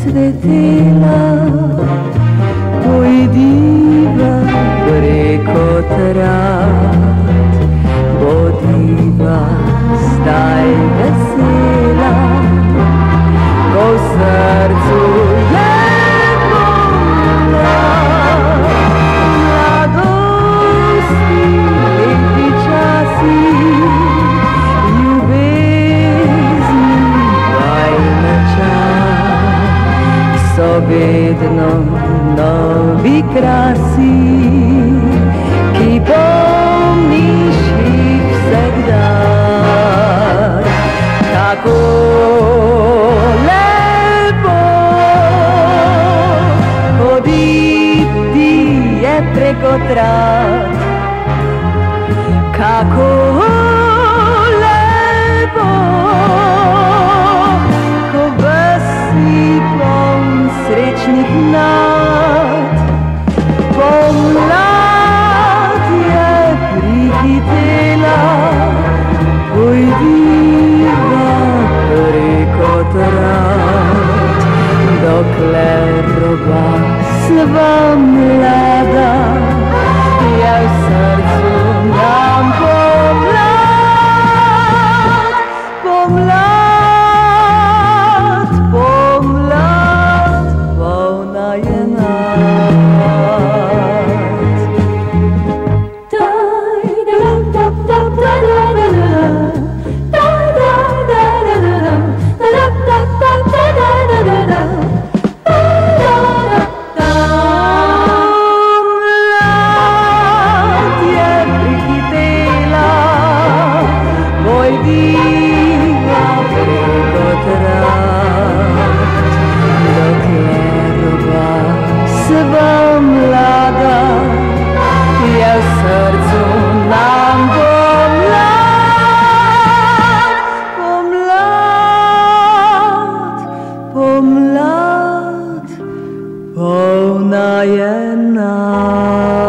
cvetela, pojdiva preko trat, bodiva zdaj vesela, ko v srcu je mladosti, lepi časi, ljubezni bajna čas, so vedno novi krasi, ki pomniš jih vsak dan. Kako lepo hoditi je preko trat, kako lepo, ko ves si poln srečnih nad. Pomlad je prihitela, pojdiva preko trat, dokler oba sva mlada, je v srcu nam pomlad, pomlad, pomlad, polna je nad. Sva mlada, je v srcu nam pomlad, pomlad, pomlad, polna je nad.